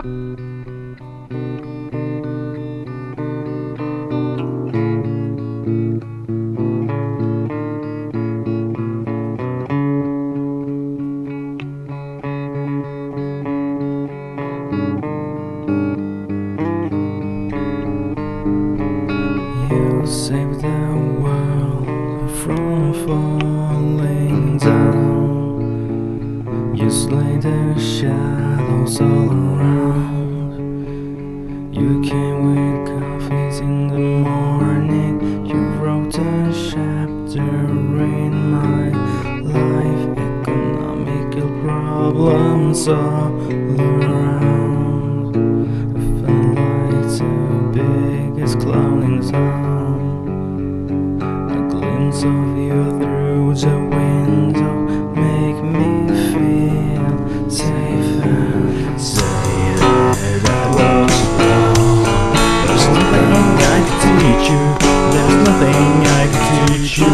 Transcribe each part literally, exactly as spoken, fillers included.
You save the world from falling down. You slay the shadows all around. You came with coffees in the morning. You wrote a chapter in my life. Economical problems all around. I felt like the biggest clown in town. A glimpse of you through the window make me feel safe and say that I was wrong. There's nothing I can teach you. There's nothing I can teach you.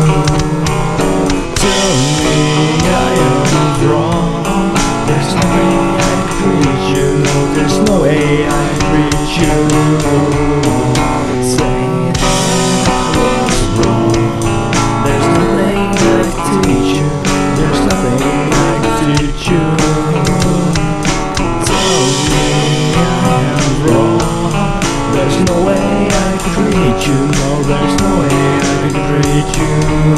Tell me I am wrong. There's nothing I can teach you. There's no way I can reach you. Say that I was wrong. There's nothing I can teach you. There's nothing I can teach you. Tell me I am wrong. There's no way I can treat you. No, there's no way I can treat you.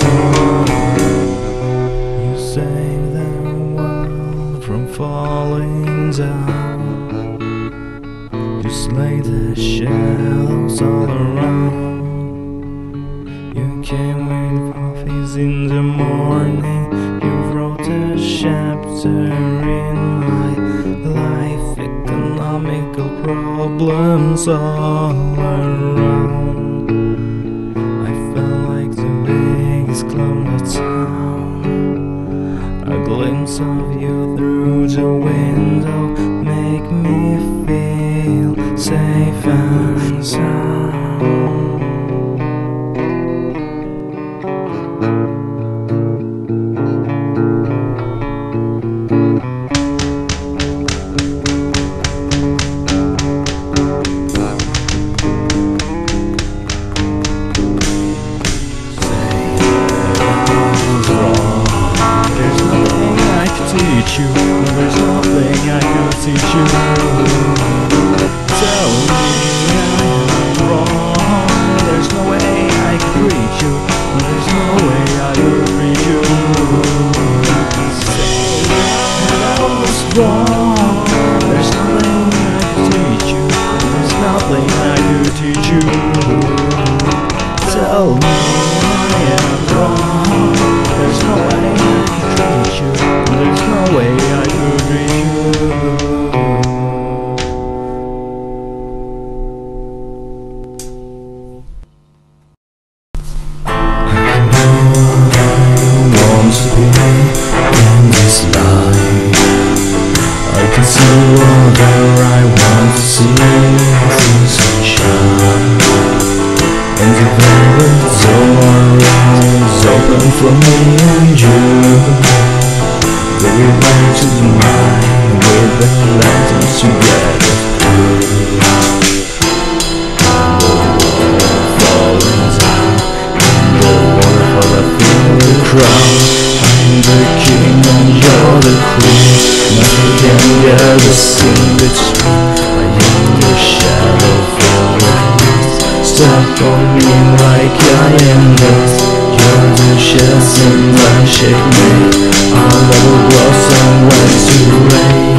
You save the world from falling down. You slay the shadows all around. You came with coffees in the morning. You wrote a chapter in my life. Economical problems all around. I felt like the biggest clown in town. A glimpse of you through the window make me feel safe and sound. Teach you, there's nothing I could teach you. Tell me I am wrong. There's no way I could reach you. There's no way I could reach you. Say that I was wrong. There's nothing I could teach you. There's nothing I could teach you. Tell me I am wrong. There's no way I could reach you. There's no way I could reach you. I want to be in this life. I can see whatever I want to see. See sunshine. And the velvet door is open for me and you. We're going to the mine with the lanterns together. And the water falling down, and the waterfall I feel the crowd. I'm the king and you're the queen. Nothing can get a sin between. I am the shadow falling, stuck on me like I am dust. You're the shells and I shake me. I'll never blossom when to rain.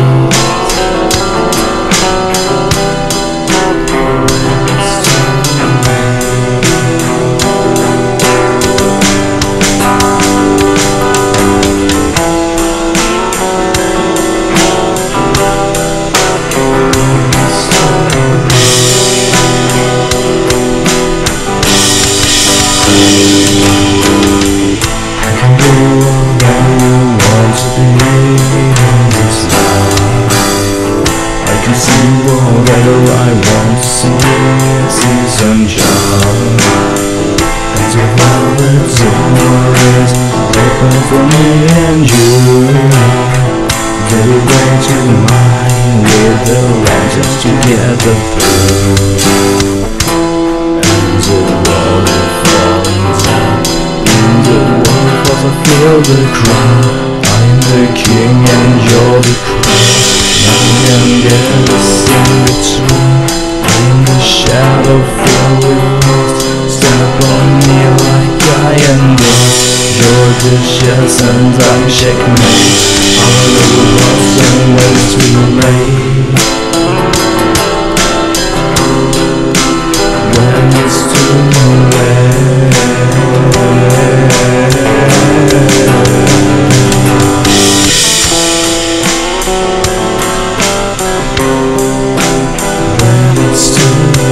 Whatever I want to see, see sunshine. And the velvet door is open for me and you. Get away to the mine with the around just to get the through. And the water falling down. In the waterfalls I feel the crowd. I'm the king and you're the crown. Nothing can get us in between. In the shadow filled with mist. Step on me like I am dust. You're the chess and I'm checkmate. All of the lost and when it's too late. When it's too late. When it's too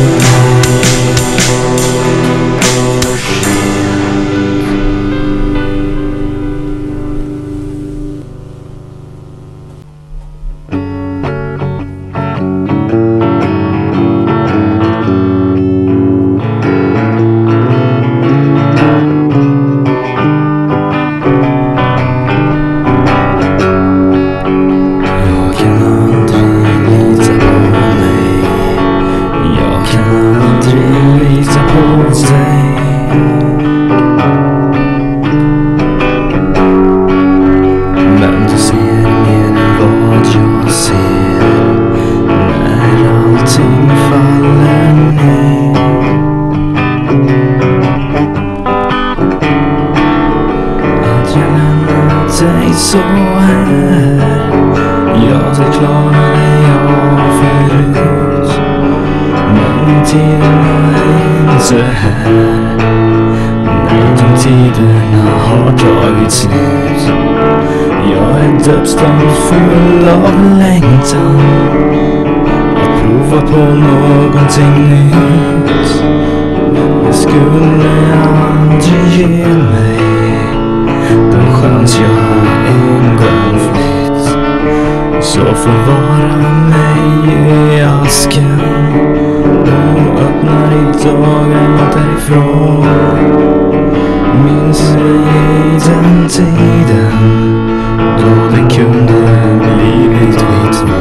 så här. Jag ska klara dig av förut. Men tiderna är inte här. Nej, de tiderna har tagit slut. Jag är dödsdömd full av längtan att prova på någonting nytt. Jag skulle aldrig ge mig den chans jag en gång flytt. Så förvara mig i asken och öppnar i dagen därifrån. Minns i den tiden då det kunde blivit vi två.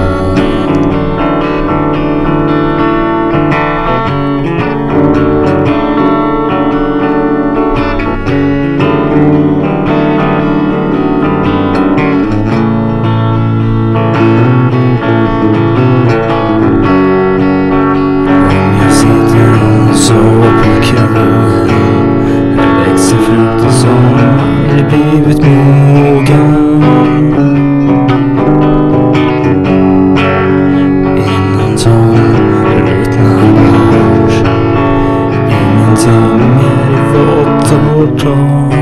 Blivit mogen innan de ruttnar bort. Ingenting är i vått och torrt.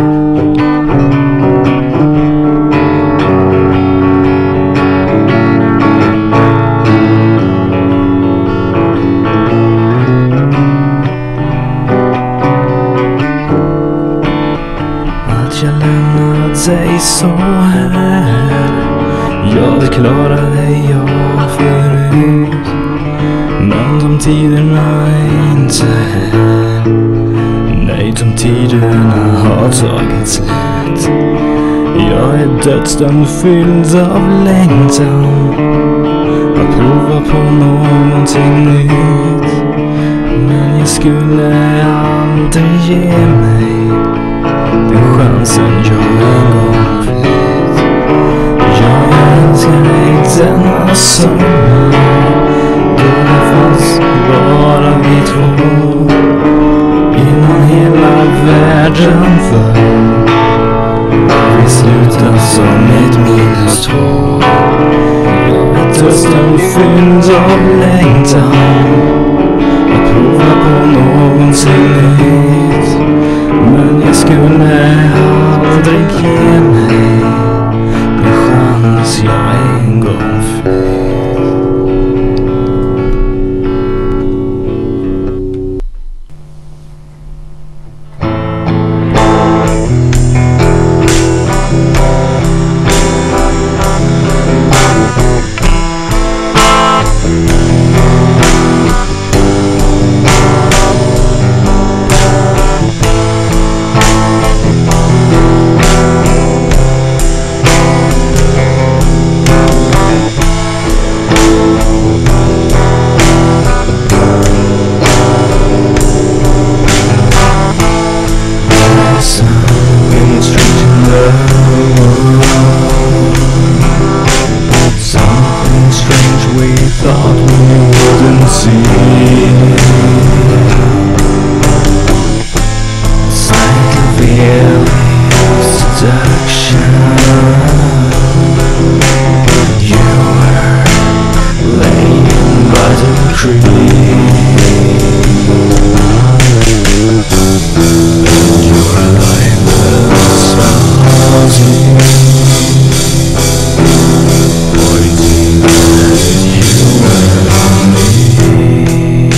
Jag lämnat sig så här. Jag klarade jag förut. Men de tiderna är inte här. Nej, de tiderna har tagit slut. Jag är dödsdömd fylld av längtan att prova på någonting nytt. Men jag skulle aldrig ge mig den chansen jag en gång flytt. Jag älskar dig denna sommar då det fanns bara vi två. Innan hela världen föll vi slutade som ett minnestår. Jag är dödsdömd fylld av längtan att prova på någonting nytt. Men jag skulle aldrig ge mig den chans jag en gång flytt. creep. And your life smiles at me, pointing at you and me.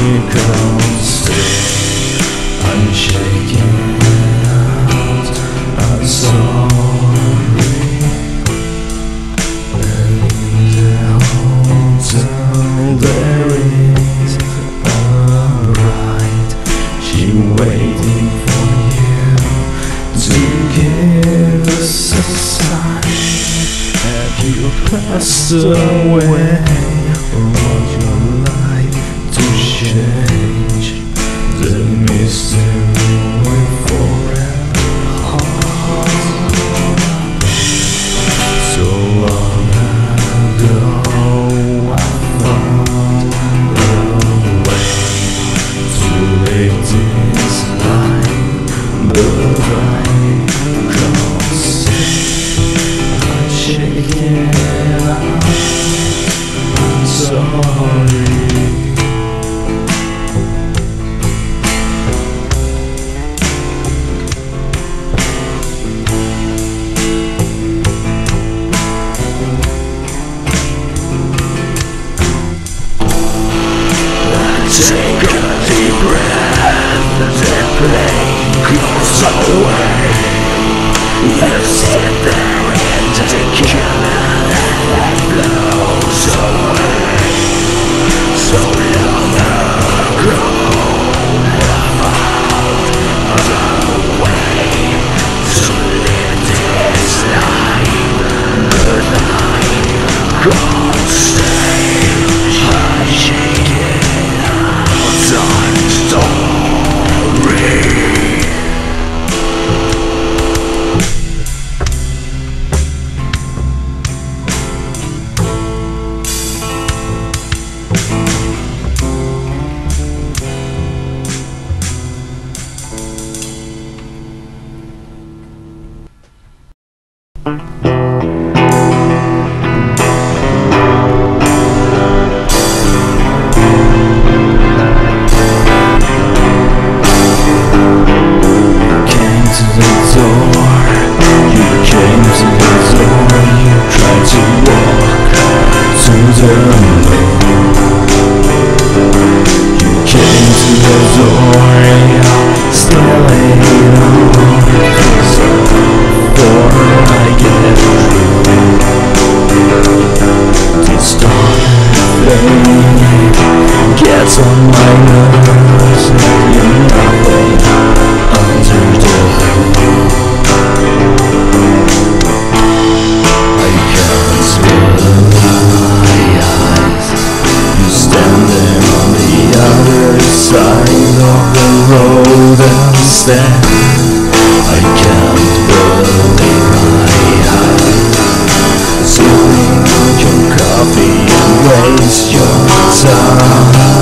can't stay. I'm shaking out. I'm sorry. And in the hotel there is a bride. She waiting for you to give us a sign. Have you passed away, or would you like to change the mystery with forever heart? So long ago I found a way to live this life, but I can't say I'm shaking out. I'm sorry. Take a deep breath, the plane goes away. You sit there and take care that blows away. So long ago I found a way to live this life, but I can't stay. I'm shaking. I'm sorry. Gets on my nerves, you're nothing under the roof. I can't believe my eyes. You standing on the other side of the road and stand. I can't believe my eyes. Sipping on your coffee and waste your time.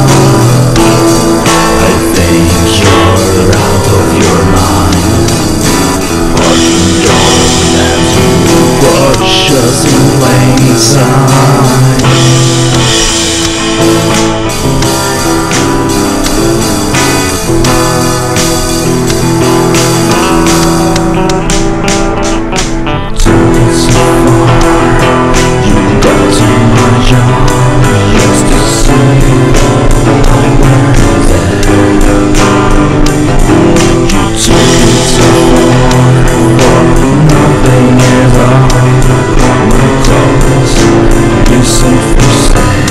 I think you're out of your mind. Parking your land to watch us in plain sight. Took it so far, you got to my job. Just to see I went there. You took it so far for nothing at all. My thoughts listen for stay.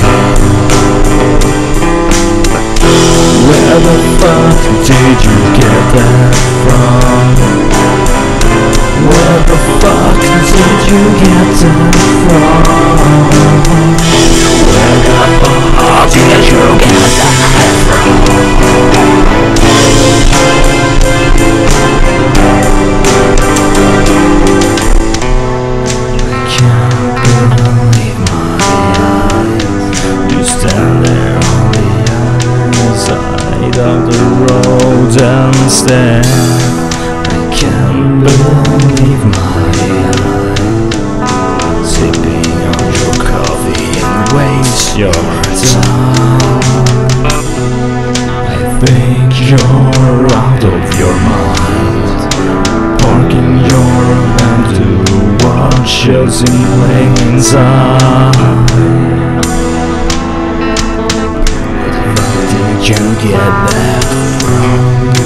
Where the fuck did you get that from? Where the fuck did you get that from? Where the fuck did you get that from? I can't believe my eyes. You stand there on the other side of the road and stand. I can't believe my eyes. Sipping on your coffee and waste your time. I think you're out of your mind. Parking your land to watch us in plain sight. What the fuck did you get that from?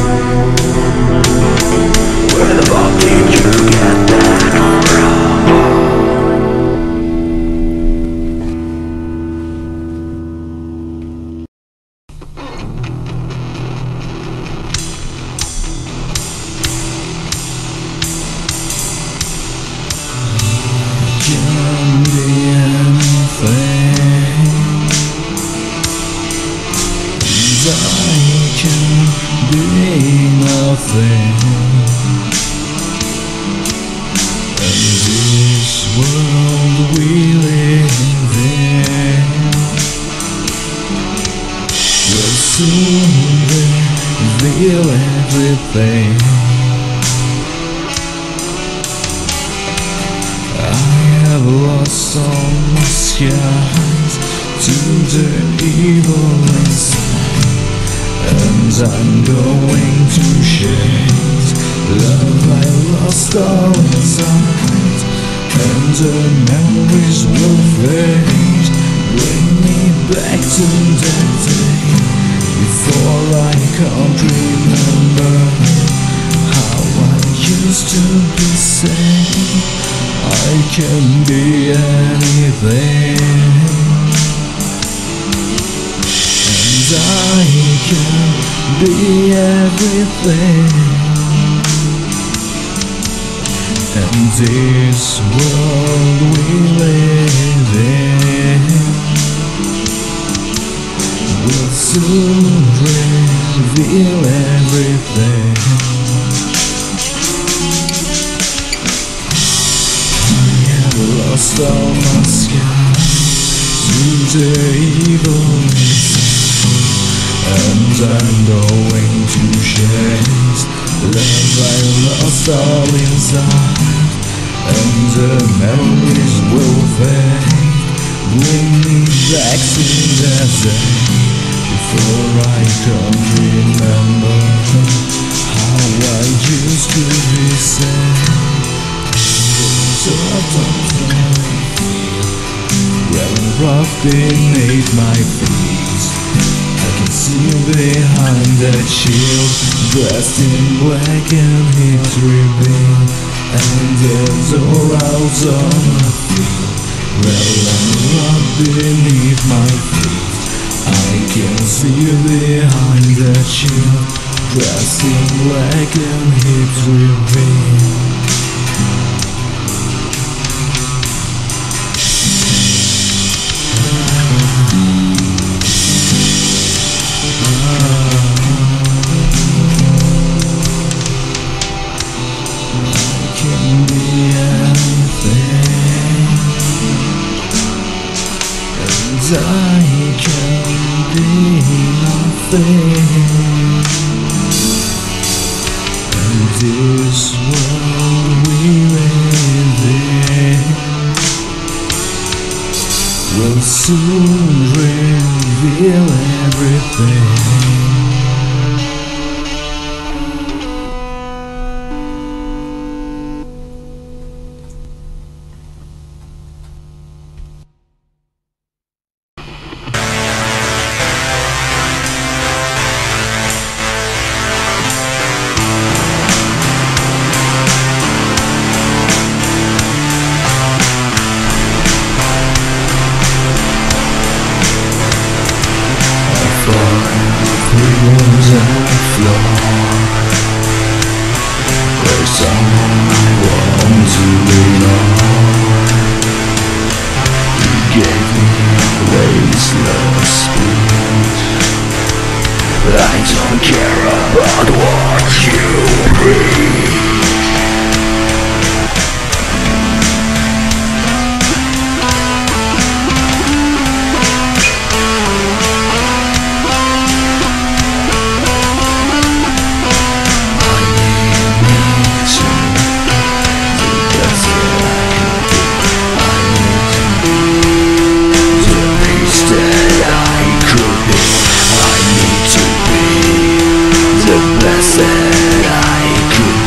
Where the fuck did you get that from? Can be anything, and I can be nothing. And this world we live in will soon reveal everything. I've lost all my skies to the evil inside, and I'm going to chase love I lost all inside, and the memories will fade. Bring me back to that day before I can't remember how I used to be safe. I can be anything, and I can be everything. And this world we live in will soon reveal everything. Lost all my skies to the evil inside, and I'm going to chase love I lost all inside, and the memories will fade. Bring me back to that day before I can't remember how I used to be safe. So I don't Growing rough beneath my feet, I can see behind that shield, dressed in black and it's revealed, and there's a rouse on my feet. Growing rough beneath my feet, I can see behind that shield, dressed in black and it's revealed. I can be nothing, and this world we live in will soon reveal everything. Was on the floor, there's someone I want to belong. You gave me a wasteless speech, but I don't care about what you preach. That I could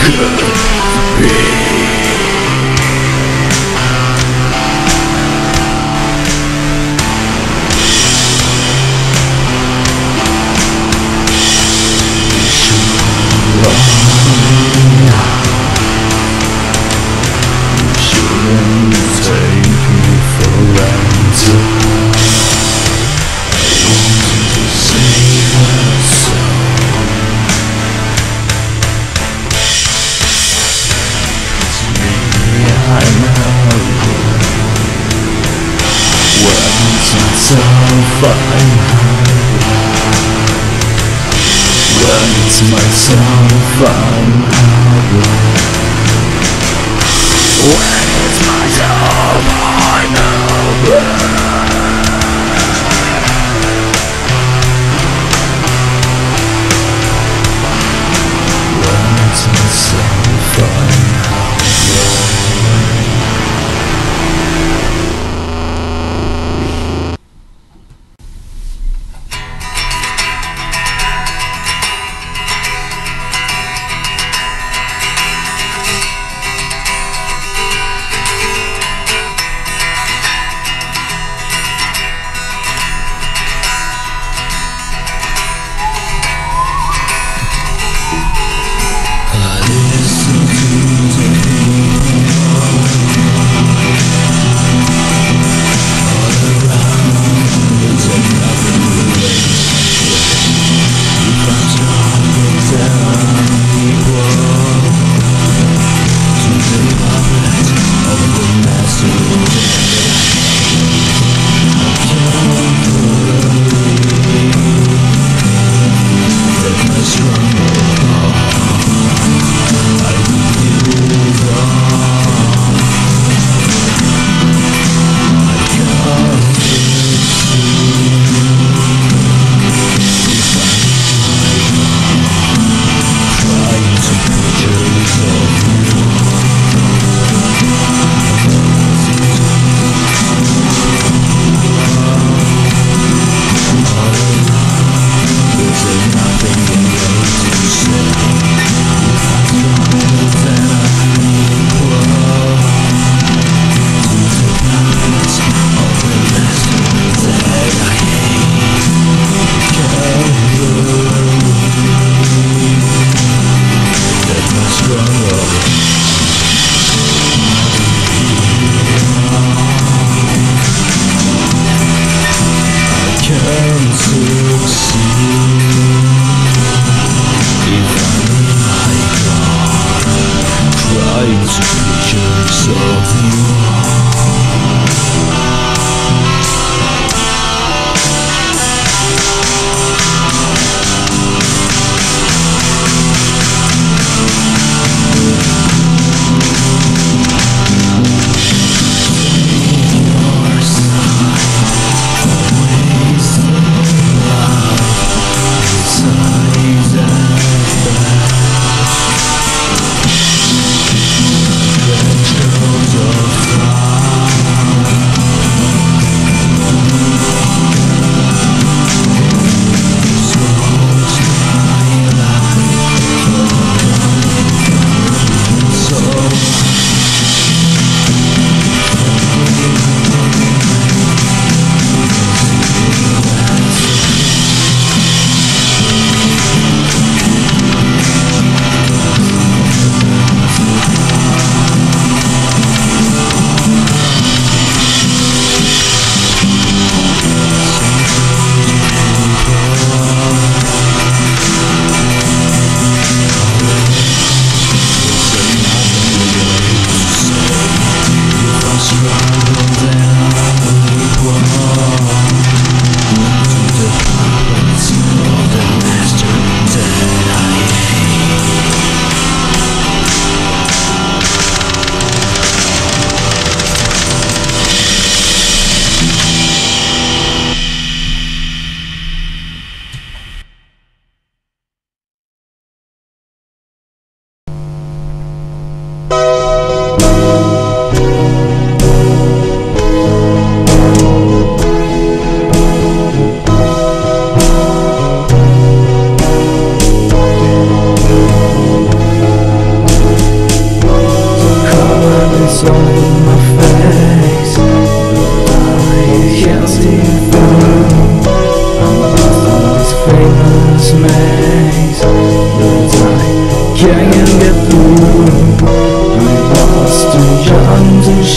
So fine, when's my soul fine harbor? When is my soul fine harbor? When's my soul fine harbor?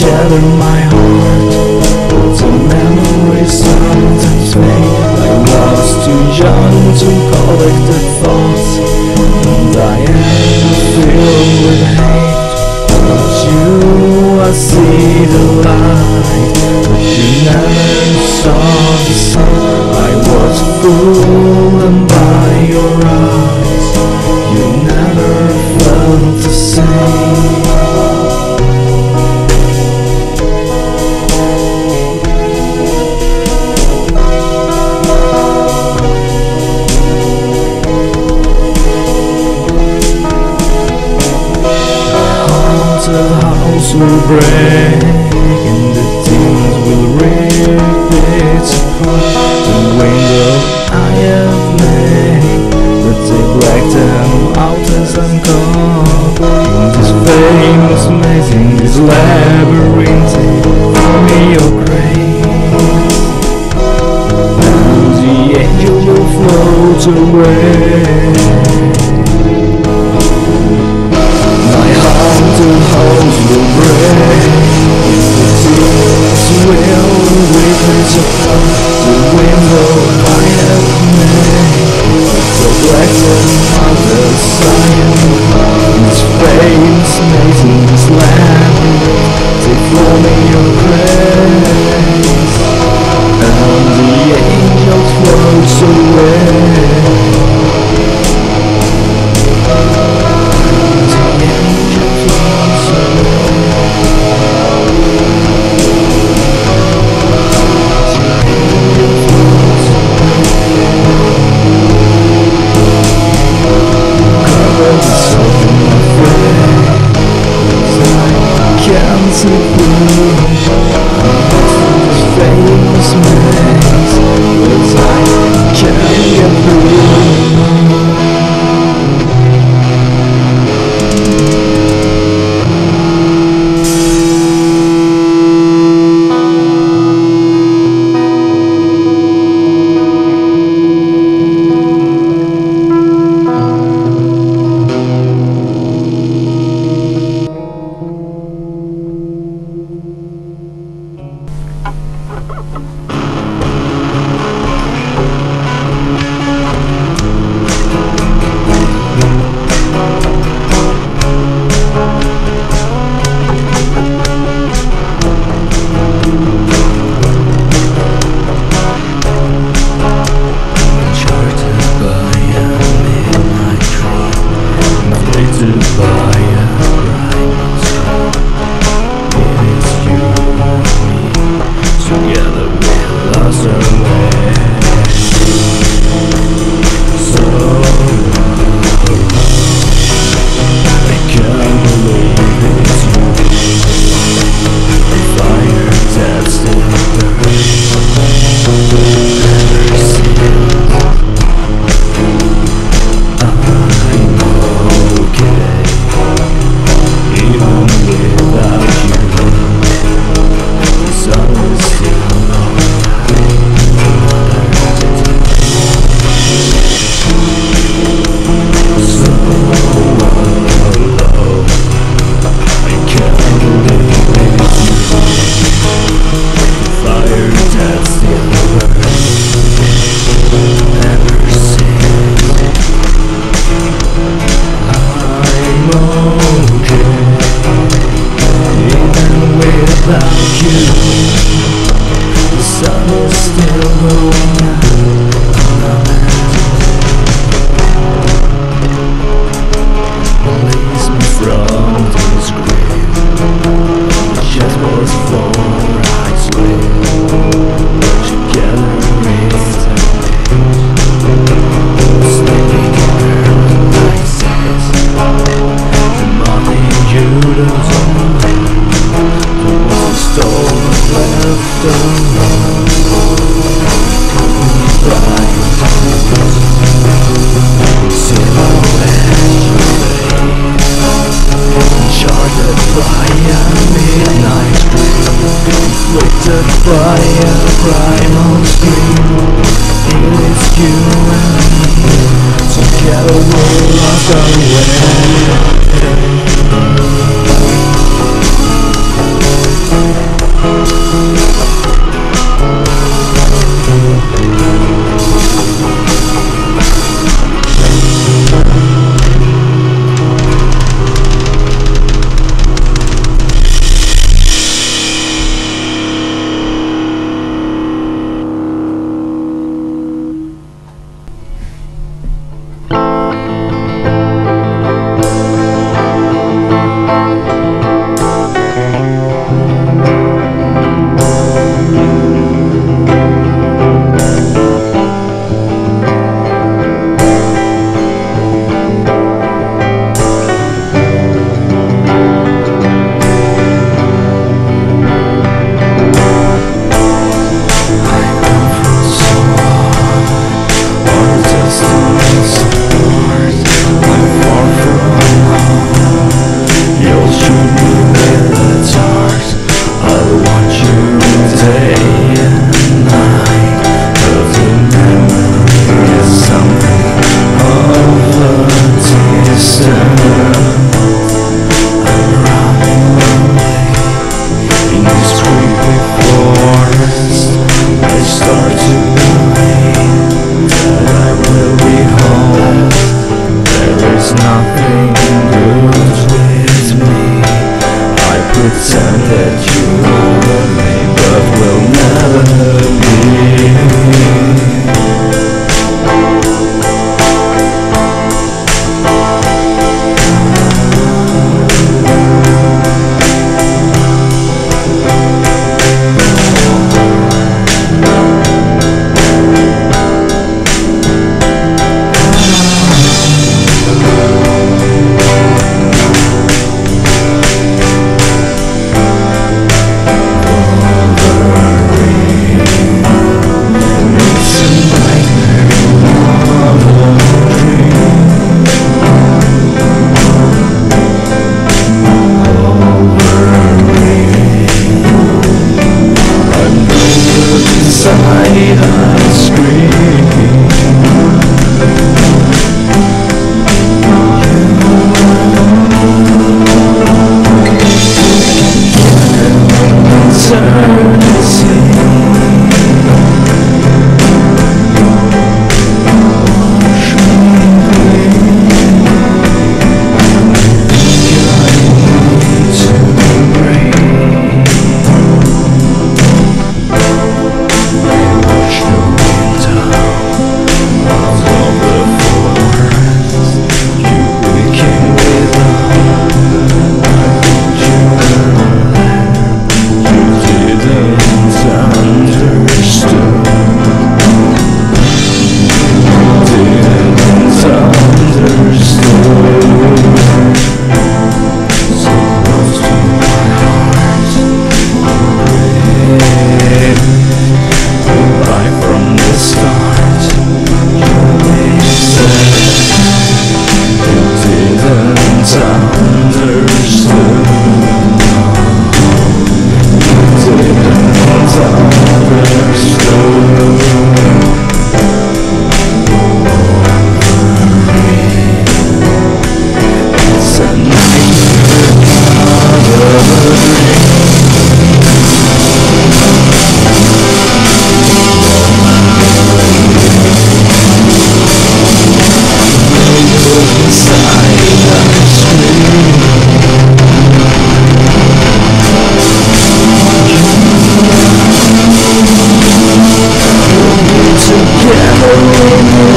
gather my heart, but the memories sometimes fade. I was too young to collect the thoughts, and I am filled with hate. But you, I see the light, but you never saw the sun. I was fooled by your eyes, you never felt the same. The house will break and the things will rip it apart. The window I have made, but they black them out as I'm caught in this famous maze, in this labyrinth. For me your grace, and the angel will float away. The house will break, the tears will rip it apart. The window I have made, so black and others I am. This famous maze, in this labyrinth, take for me your grace, and the angel floats away. Can't see through this famous maze, but I can't get through.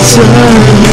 turn